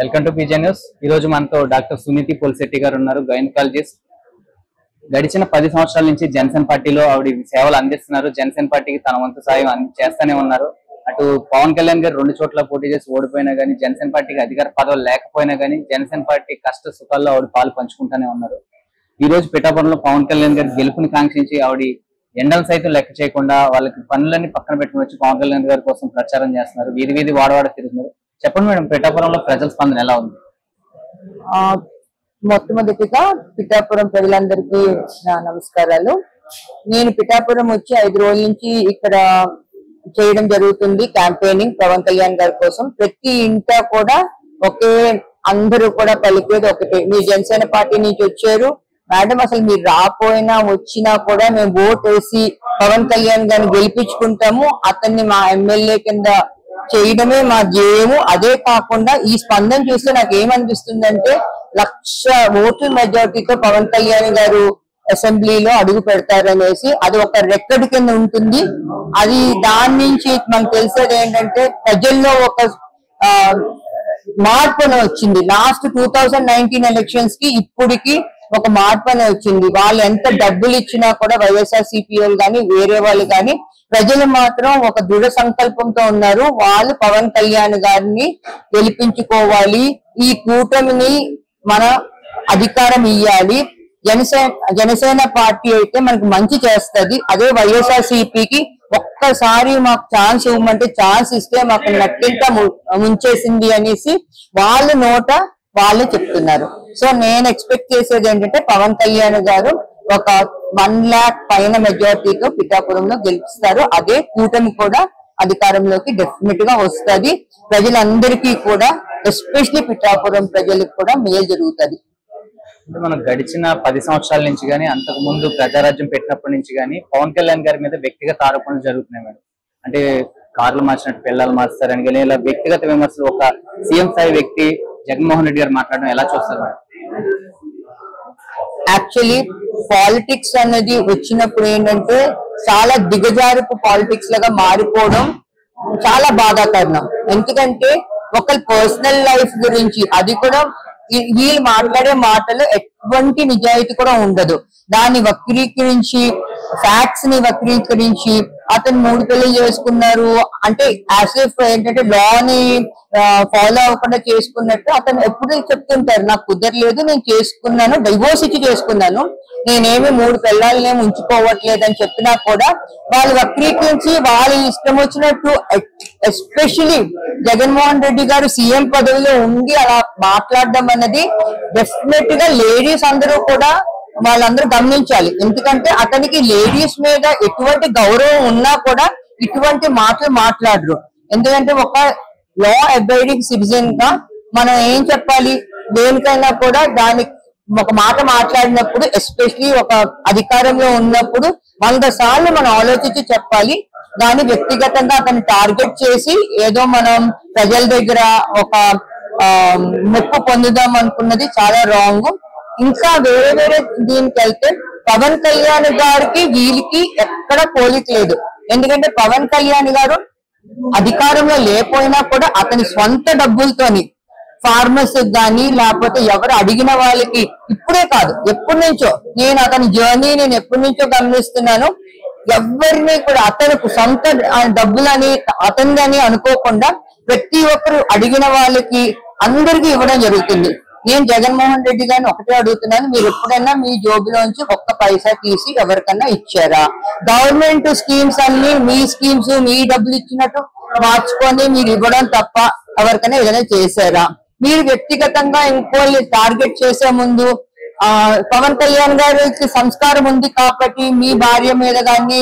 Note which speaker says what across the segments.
Speaker 1: Welcome to PJ news. ఈ రోజు మనతో డాక్టర్ సునీతి పోల్శెట్టి గారు ఉన్నారు, గైనకాలజిస్ట్. గడిచిన 10 సంవత్సరాల నుంచి జనసేన పార్టీలో ఆవిడ సేవలు అందిస్తున్నారు. జనసేన పార్టీకి తన వంతు సాయం చేస్తూనే ఉన్నారు. అటు పవన్ కళ్యాణ్ గారు 2 చోట్ల పోటీ చేసి ఓడిపోయినా గానీ, జనసేన పార్టీకి అధికార పదవులు లేకపోయినా గానీ జనసేన పార్టీ కష్ట సుఖాల్లో ఆవిడ పాలు పంచుకుంటూనే ఉన్నారు. ఈ రోజు పిఠాపురంలో పవన్ కళ్యాణ్ గారు గెలుపుని కాంక్షించి ఆవిడ ఎండలు సైతం లెక్క చేయకుండా వాళ్ళకి పనులన్నీ పక్కన పెట్టుకుని వచ్చి పవన్ కళ్యాణ్ గారి కోసం ప్రచారం చేస్తున్నారు. వీధి వీధి వాడవాడ తిరుగుతున్నారు. చెప్పండి మేడం, పిఠాపురంలో ప్రజల స్పందన ఎలా ఉంది?
Speaker 2: మొట్టమొదటిగా పిఠాపురం ప్రజలందరికీ నా నమస్కారాలు. నేను పిఠాపురం వచ్చి 5 రోజుల నుంచి ఇక్కడ చేయడం జరుగుతుంది క్యాంపెయినింగ్ పవన్ కళ్యాణ్ గారి కోసం. ప్రతి ఇంటా కూడా అందరూ కూడా పలికేది ఒకటే, మీరు జనసేన పార్టీ నుంచి వచ్చారు మేడం, అసలు మీరు రాపోయినా వచ్చినా కూడా మేము ఓట్ వేసి పవన్ కళ్యాణ్ గారిని గెలిపించుకుంటాము, అతన్ని మా ఎమ్మెల్యే కింద చేయడమే మా ధ్యేయము. అదే కాకుండా ఈ స్పందన చూస్తే నాకు ఏమనిపిస్తుందంటే 1,00,000 ఓట్ల మెజారిటీతో పవన్ కళ్యాణ్ గారు అసెంబ్లీలో అడుగు పెడతారనేసి అది ఒక రికార్డు కింద ఉంటుంది. అది దాని నుంచి మనకు తెలిసేది ఏంటంటే ప్రజల్లో ఒక మార్పు వచ్చింది. లాస్ట్ 2019 ఎలక్షన్స్ కి ఇప్పటికి ఒక మార్పు వచ్చింది. వాళ్ళు ఎంత డబ్బులు ఇచ్చినా కూడా వైఎస్ఆర్సీపీ కానీ వేరే వాళ్ళు కానీ ప్రజలు మాత్రం ఒక దృఢ సంకల్పంతో ఉన్నారు. వాళ్ళు పవన్ కళ్యాణ్ గారిని గెలిపించుకోవాలి, ఈ కూటమిని మన అధికారం ఇయ్యాలి. జనసేన పార్టీ అయితే మనకు మంచి చేస్తుంది, అదే వైఎస్ఆర్సీపీకి ఒక్కసారి మాకు ఛాన్స్ ఇవ్వమంటే ఛాన్స్ ఇస్తే మాకు నట్టింట ముంచేసింది అనేసి వాళ్ళ నోట వాళ్ళు చెప్తున్నారు. సో నేను ఎక్స్పెక్ట్ చేసేది ఏంటంటే పవన్ కళ్యాణ్ గారు ఒక 1 lakh పైన మెజారిటీతో పిఠాపురంలో గెలుస్తారు. అదే కూటమి కూడా అధికారంలోకి డెఫినెట్ గా వస్తుంది. ప్రజలందరికీ కూడా ఎస్పెషలీ పిఠాపురం ప్రజలకు కూడా మేలు జరుగుతుంది.
Speaker 1: అంటే మనం గడిచిన 10 సంవత్సరాల నుంచి కానీ అంతకు ముందు ప్రజారాజ్యం పెట్టినప్పటి నుంచి కానీ పవన్ కళ్యాణ్ గారి మీద వ్యక్తిగత ఆరోపణలు జరుగుతున్నాయి మేడం. అంటే కార్లు మార్చినట్టు పిల్లలు మార్చారని కానీ ఇలా వ్యక్తిగత విమర్శలు ఒక సీఎం స్థాయి వ్యక్తి జగన్మోహన్ రెడ్డి గారు మాట్లాడడం ఎలా చూస్తారు మేడం?
Speaker 2: యాక్చువల్లీ పాలిటిక్స్ అనేది వచ్చినప్పుడు ఏంటంటే చాలా దిగజారుపు పాలిటిక్స్ లాగా మారిపోవడం చాలా బాధాకరణం. ఎందుకంటే ఒకరి పర్సనల్ లైఫ్ గురించి అది కూడా వీళ్ళు మాట్లాడే మాటలు ఎటువంటి నిజాయితీ కూడా ఉండదు. దాన్ని వక్రీకరించి ఫ్యాక్ట్స్ ని వక్రీకరించి అతను 3 పెళ్లి చేసుకున్నారు అంటే యాజ్ ఇఫ్ ఏంటంటే లాని ఫాలో అవ్వకుండా చేసుకున్నట్టు అతను ఎప్పుడు చెప్తుంటారు, నాకు కుదరలేదు, నేను చేసుకున్నాను, డైవోర్స్ ఇచ్చి చేసుకున్నాను, నేనేమి 3 పిల్లల్నేమి ఉంచుకోవట్లేదు అని చెప్పినా కూడా వాళ్ళు వక్రీకరించి వాళ్ళు ఇష్టం వచ్చినట్టు ఎస్పెషలీ జగన్మోహన్ రెడ్డి గారు సీఎం పదవిలో ఉండి అలా మాట్లాడడం అన్నది డెఫినెట్ గా లేడీస్ అందరూ కూడా వాళ్ళందరూ గమనించాలి. ఎందుకంటే అతనికి లేడీస్ మీద ఎటువంటి గౌరవం ఉన్నా కూడా ఇటువంటి మాటలు మాట్లాడరు. ఎందుకంటే ఒక లా అబైడింగ్ సిటిజన్ గా మనం ఏం చెప్పాలి, దేనికైనా కూడా దానికి ఒక మాట మాట్లాడినప్పుడు ఎస్పెషలీ ఒక అధికారంలో ఉన్నప్పుడు 100 సార్లు మనం ఆలోచించి చెప్పాలి. దాన్ని వ్యక్తిగతంగా అతన్ని టార్గెట్ చేసి ఏదో మనం ప్రజల దగ్గర ఒక మెప్పు పొందుదాం అనుకున్నది చాలా రాంగ్. ఇంకా వేరే దీనికి వెళ్తే పవన్ కళ్యాణ్ గారికి వీళ్ళకి ఎక్కడ పోలిక లేదు. ఎందుకంటే పవన్ కళ్యాణ్ గారు అధికారంలో లేకపోయినా కూడా అతని స్వంత డబ్బులతోని ఫార్మర్స్ కానీ లేకపోతే ఎవరు అడిగిన వాళ్ళకి ఇప్పుడే కాదు ఎప్పటి నుంచో నేను అతని జర్నీ నేను ఎప్పటి నుంచో గమనిస్తున్నాను. ఎవరిని కూడా అతనికి సొంత డబ్బులని అతనిదని అనుకోకుండా ప్రతి ఒక్కరు అడిగిన వాళ్ళకి అందరికీ ఇవ్వడం జరుగుతుంది. నేను జగన్మోహన్ రెడ్డి గారిని ఒకటే అడుగుతున్నాను, మీరు ఎప్పుడైనా మీ జోబులోంచి 1 పైసా తీసి ఎవరికన్నా ఇచ్చారా? గవర్నమెంట్ స్కీమ్స్ అన్ని మీ స్కీమ్స్ మీ డబ్బులు ఇచ్చినట్టు మార్చుకొని మీరు ఇవ్వడం తప్ప ఎవరికైనా ఏదైనా చేశారా? మీరు వ్యక్తిగతంగా ఇంకోళ్ళు టార్గెట్ చేసే ముందు పవన్ కళ్యాణ్ గారికి సంస్కారం ఉంది కాబట్టి మీ భార్య మీద కానీ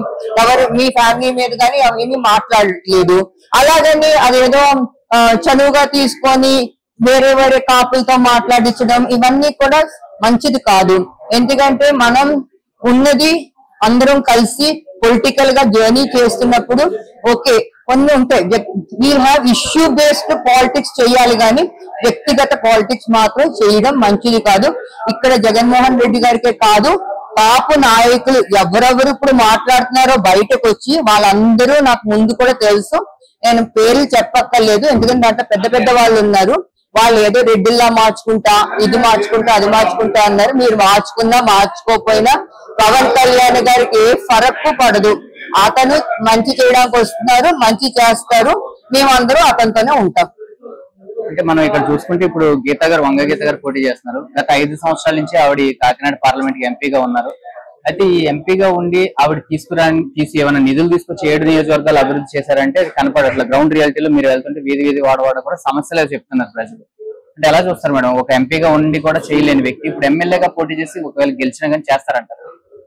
Speaker 2: మీ ఫ్యామిలీ మీద కానీ అవేమీ మాట్లాడట్లేదు. అలాగని అదేదో చనువుగా తీసుకొని వేరే కాపులతో మాట్లాడించడం ఇవన్నీ కూడా మంచిది కాదు. ఎందుకంటే మనం ఉన్నది అందరం కలిసి పొలిటికల్ గా జర్నీ చేస్తున్నప్పుడు ఓకే కొన్ని ఉంటాయి, we'll have issue based politics చేయాలి కానీ వ్యక్తిగత పాలిటిక్స్ మాత్రం చేయడం మంచిది కాదు. ఇక్కడ జగన్మోహన్ రెడ్డి గారికే కాదు, కాపు నాయకులు ఎవరెవరు ఇప్పుడు మాట్లాడుతున్నారో బయటకు వచ్చి వాళ్ళందరూ నాకు ముందు కూడా తెలుసు. నేను పేర్లు చెప్పక్కర్లేదు ఎందుకంటే దాంట్లో పెద్ద పెద్ద వాళ్ళు ఉన్నారు. వాళ్ళు ఏదో రెడ్డిల్లా మార్చుకుంటా, ఇది మార్చుకుంటా, అది మార్చుకుంటా అన్నారు. మీరు మార్చుకున్నా మార్చుకోకపోయినా పవన్ కళ్యాణ్ గారికి ఏ ఫరక్కు పడదు. అతను మంచి చేయడానికి వస్తున్నారు, మంచి చేస్తారు, మేమందరూ అతనితోనే ఉంటాం.
Speaker 1: అంటే మనం ఇక్కడ చూసుకుంటే ఇప్పుడు గీతా గారు, వంగ గీత గారు పోటీ చేస్తున్నారు. గత 5 సంవత్సరాల నుంచి ఆవిడ కాకినాడ పార్లమెంట్ కి ఎంపీగా ఉన్నారు. అయితే ఈ ఎంపీగా ఉండి ఆవిడ తీసి ఏమైనా నిధులు తీసుకొచ్చి 7 నియోజకవర్గాలు అభివృద్ధి చేశారంటే అది కనపడట్లేదు. గ్రౌండ్ రియాలిటీలో మీరు వెళ్తుంటే వీధి వాడవాడ కూడా సమస్యలే చెప్తున్నారు ప్రజలు. అంటే ఎలా చూస్తారు మేడం, ఒక ఎంపీగా ఉండి కూడా చేయలేని వ్యక్తి ఇప్పుడు ఎమ్మెల్యేగా పోటీ చేసి ఒకవేళ గెలిచినా కానీ చేస్తారంటారు?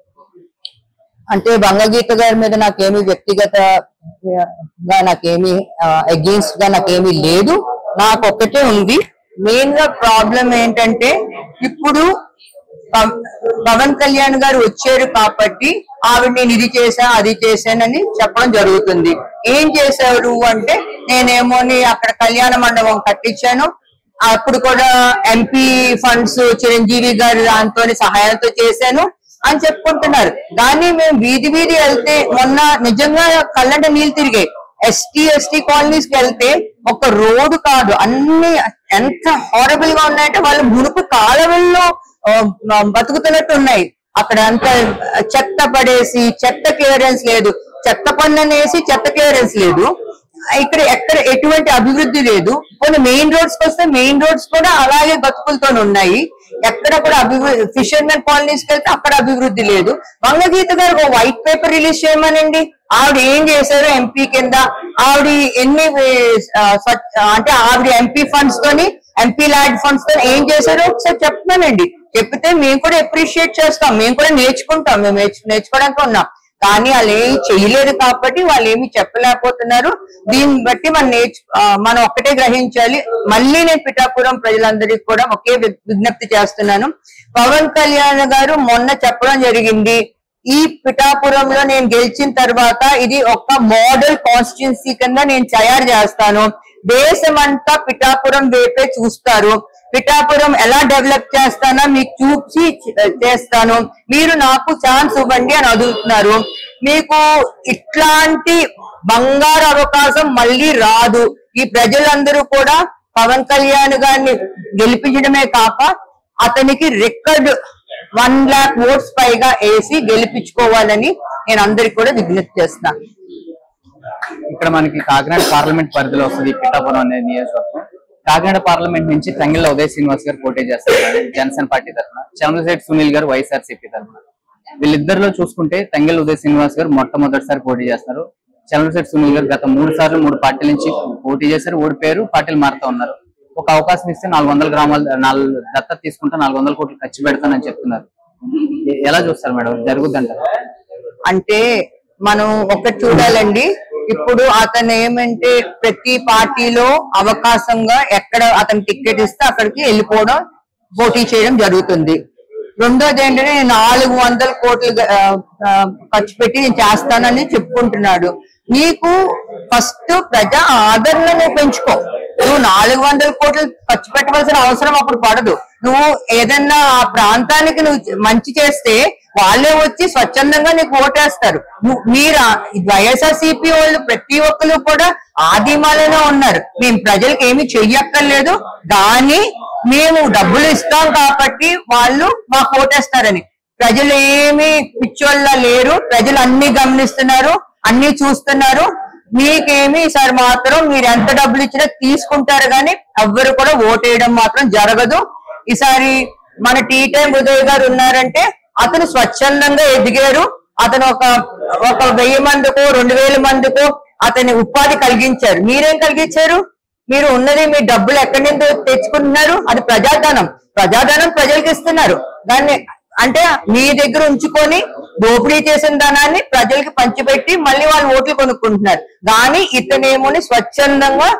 Speaker 2: అంటే వంగగీత గారి మీద నాకేమీ వ్యక్తిగతగా నాకేమీ అగేన్స్ట్ గా నాకేమీ లేదు. నాకు ఒక్కటే ఉంది. మెయిన్ గా ప్రాబ్లం ఏంటంటే ఇప్పుడు పవన్ కళ్యాణ్ గారు వచ్చారు కాబట్టి ఆవిడ నేను ఇది చేశా అది చేశానని చెప్పడం జరుగుతుంది. ఏం చేశారు అంటే నేనేమోని అక్కడ కళ్యాణ మండపం కట్టించాను, అప్పుడు కూడా ఎంపీ ఫండ్స్ చిరంజీవి గారు దాంతో సహాయంతో చేశాను అని చెప్పుకుంటున్నారు. కానీ మేము వీధి వెళ్తే మొన్న నిజంగా కళ్ళంట నీళ్ళు తిరిగాయి. ఎస్టీ కాలనీస్ కి వెళ్తే ఒక రోడ్డు కాదు, అన్ని ఎంత హారబుల్ గా ఉన్నాయంటే వాళ్ళు మునుపు కాలువల్లో బతుకుతున్నట్టు ఉన్నాయి. అక్కడ అంత చెత్త పడేసి చెత్త క్లియరెన్స్ లేదు, చెత్త పన్నునేసి చెత్త క్లియరెన్స్ లేదు. ఇక్కడ ఎక్కడ ఎటువంటి అభివృద్ధి లేదు. కొన్ని మెయిన్ రోడ్స్ కి వస్తే మెయిన్ రోడ్స్ కూడా అలాగే బతుకులతో ఉన్నాయి. ఎక్కడ కూడా అభివృద్ధి, ఫిషర్మెన్ కాలనీస్ కి వెళ్తే అక్కడ అభివృద్ధి లేదు. వంగగీత గారు ఒక వైట్ పేపర్ రిలీజ్ చేయమనండి. ఆవిడ ఏం చేశారో ఎంపీ కింద, ఆవిడ ఎన్ని అంటే ఆవిడ ఎంపీ ఫండ్స్ తోని, ఎంపీ ల్యాడ్ ఫండ్స్ తో ఏం చేశారో ఒకసారి చెప్పమనండి. చెప్తే మేము కూడా అప్రిషియేట్ చేస్తాం, మేము కూడా నేర్చుకుంటాం, మేము నేర్చుకోవడానికి ఉన్నాం. కానీ వాళ్ళు ఏమి చేయలేదు కాబట్టి వాళ్ళు ఏమి చెప్పలేకపోతున్నారు. దీన్ని బట్టి మనం ఒక్కటే గ్రహించాలి. మళ్ళీ నేను పిఠాపురం ప్రజలందరికీ కూడా ఒకే విజ్ఞప్తి చేస్తున్నాను. పవన్ కళ్యాణ్ గారు మొన్న చెప్పడం జరిగింది, ఈ పిఠాపురంలో నేను గెలిచిన తర్వాత ఇది ఒక మోడల్ కాన్స్టిట్యున్సీ కింద నేను తయారు చేస్తాను, దేశమంతా పిఠాపురం వైపే చూస్తారు, పిఠాపురం ఎలా డెవలప్ చేస్తానో మీకు చూసి చేస్తాను, మీరు నాకు ఛాన్స్ ఇవ్వండి అని అడుగుతున్నారు. మీకు ఇట్లాంటి బంగారు అవకాశం మళ్ళీ రాదు. ఈ ప్రజలందరూ కూడా పవన్ కళ్యాణ్ గారిని గెలిపించడమే కాక అతనికి రికార్డ్ 1 lakh ఓట్స్ పైగా వేసి గెలిపించుకోవాలని నేను అందరికి కూడా విజ్ఞప్తి చేస్తున్నాను.
Speaker 1: ఇక్కడ మనకి కాకినాడ పార్లమెంట్ పరిధిలో వస్తుంది పిఠాపురం అనే నియోజకవర్గం. కాకినాడ పార్లమెంట్ నుంచి తంగెళ్ళ ఉదయ్ శ్రీనివాస్ గారు పోటీ చేస్తారు జనసేన పార్టీ తరఫున, చంద్రశేఖర్ సునీల్ గారు వైఎస్ఆర్సీపీ తరఫున. వీళ్ళిద్దరిలో చూసుకుంటే తంగెళ్ళ ఉదయ్ శ్రీనివాస్ గారు మొట్టమొదటిసారి పోటీ చేస్తారు. చంద్రశేఖర్ సునీల్ గారు గత 3 సార్లు 3 పార్టీల నుంచి పోటీ చేశారు, ఓడిపోయారు, పార్టీలు మారుతూ ఉన్నారు. ఒక అవకాశం ఇస్తే 400 గ్రామాలు దత్తత తీసుకుంటే 400 కోట్లు ఖర్చు పెడతానని చెప్తున్నారు. ఎలా చూస్తారు మేడం, జరుగుద్దంటారు?
Speaker 2: అంటే మనం ఒకటి చూడాలండి. ఇప్పుడు అతను ఏమంటే ప్రతి పార్టీలో అవకాశంగా ఎక్కడ అతను టికెట్ ఇస్తే అక్కడికి వెళ్ళిపోవడం, పోటీ చేయడం జరుగుతుంది. రెండోది ఏంటంటే 400 కోట్లు ఖర్చు పెట్టి నేను చేస్తానని చెప్పుకుంటున్నాడు. నీకు ఫస్ట్ ప్రజా ఆదరణను పెంచుకో. నువ్వు 400 కోట్లు ఖర్చు పెట్టవలసిన అవసరం అప్పుడు పడదు. నువ్వు ఏదన్నా ఆ ప్రాంతానికి నువ్వు మంచి చేస్తే వాళ్ళే వచ్చి స్వచ్ఛందంగా నీకు ఓటేస్తారు. మీరు వైఎస్ఆర్సీపీ వాళ్ళు ప్రతి ఒక్కరు కూడా ఆదిమాలలో ఉన్నారు. మేము ప్రజలకు ఏమి చెయ్యక్కర్లేదు, కానీ మేము డబ్బులు ఇస్తాం కాబట్టి వాళ్ళు మాకు ఓటేస్తారని. ప్రజలు ఏమి పిచ్చోళ్ళ లేరు, ప్రజలు అన్ని గమనిస్తున్నారు, అన్ని చూస్తున్నారు. మీకేమి ఈసారి మాత్రం మీరు ఎంత డబ్బులు ఇచ్చినా తీసుకుంటారు, కానీ ఎవ్వరు కూడా ఓటేయడం మాత్రం జరగదు. ఈసారి మన టీ టైం ఉదయ్ గారు ఉన్నారంటే అతను స్వచ్ఛందంగా ఎదిగారు. అతను ఒక 1000 మందికో 2000 మందికో అతని ఉపాధి కలిగించారు. మీరేం కలిగించారు? మీరు ఉన్నది మీ డబ్బులు ఎక్కడి నుంచి తెచ్చుకుంటున్నారు? అది ప్రజాధనం ప్రజలకు ఇస్తున్నారు. దాన్ని అంటే మీ దగ్గర ఉంచుకొని దోపిడీ చేసిన ధనాన్ని ప్రజలకి పంచిపెట్టి మళ్ళీ వాళ్ళు ఓట్లు కొనుక్కుంటున్నారు. కానీ ఇతనేమోని స్వచ్ఛందంగా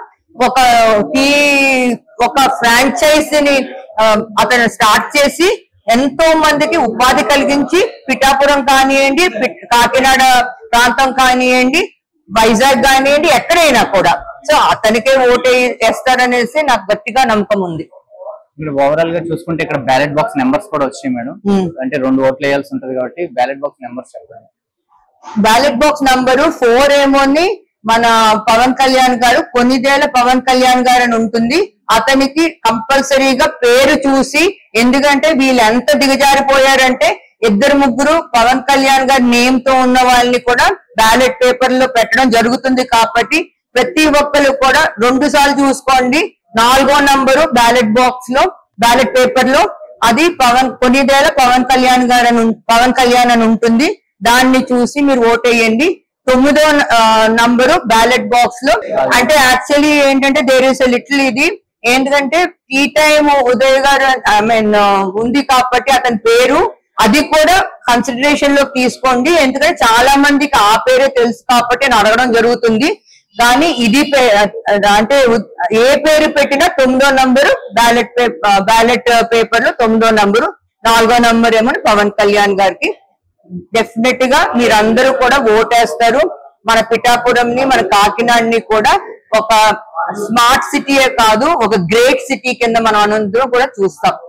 Speaker 2: ఒక ఫ్రాంచైజీని అతను స్టార్ట్ చేసి ఎంతో మందికి ఉపాధి కలిగించి, పిఠాపురం కానివ్వండి, కాకినాడ ప్రాంతం కానివ్వండి, వైజాగ్ కానివ్వండి, ఎక్కడైనా కూడా సో అతనికే ఓటు వేస్తారనేసి నాకు గట్టిగా నమ్మకం ఉంది.
Speaker 1: ఓవరాల్ గా చూసుకుంటే ఇక్కడ బ్యాలెట్ బాక్స్ నెంబర్స్ కూడా వచ్చాయి మేడం. అంటే 2 ఓట్లు వేయాల్సి ఉంటది కాబట్టి బ్యాలెట్ బాక్స్ నెంబర్స్ చెప్పండి.
Speaker 2: బ్యాలెట్ బాక్స్ నంబరు 4 ఏమోని మన పవన్ కళ్యాణ్ గారు, కొన్నిదేళ్ల పవన్ కళ్యాణ్ గారు అని ఉంటుంది. అతనికి కంపల్సరీగా పేరు చూసి, ఎందుకంటే వీళ్ళు ఎంత దిగజారిపోయారంటే ఇద్దరు ముగ్గురు పవన్ కళ్యాణ్ గారి నేమ్ తో ఉన్న వాళ్ళని కూడా బ్యాలెట్ పేపర్ లో పెట్టడం జరుగుతుంది. కాబట్టి ప్రతి ఒక్కరు కూడా 2 సార్లు చూసుకోండి. 4వ నంబరు బ్యాలెట్ బాక్స్ లో, బ్యాలెట్ పేపర్ లో అది కొన్నిదేళ్ల పవన్ కళ్యాణ్ అని ఉంటుంది. దాన్ని చూసి మీరు ఓటేయండి. 9వ నంబరు బ్యాలెట్ బాక్స్ లో. అంటే యాక్చువల్లీ ఏంటంటే దేర్ ఇస్ లిటిల్ ఇది ఏంటంటే టీ టైమ్ ఉదయ్ గారు ఉంది కాబట్టి అతని పేరు అది కూడా కన్సిడరేషన్ లో తీసుకోండి. ఎందుకంటే చాలా మందికి ఆ పేరే తెలుసు కాబట్టి నేను అడగడం జరుగుతుంది. కానీ ఇది అంటే ఏ పేరు పెట్టినా 9వ నంబరు బ్యాలెట్ పేపర్ లో 9వ నంబరు, 4వ నంబర్ ఏమో పవన్ కళ్యాణ్ గారికి. డెఫినెట్ గా మీరందరూ కూడా ఓటేస్తారు. మన పిఠాపురంని, మన కాకినాడని కూడా ఒక స్మార్ట్ సిటీయే కాదు, ఒక గ్రేట్ సిటీ కింద మనం అందరం కూడా చూస్తాం.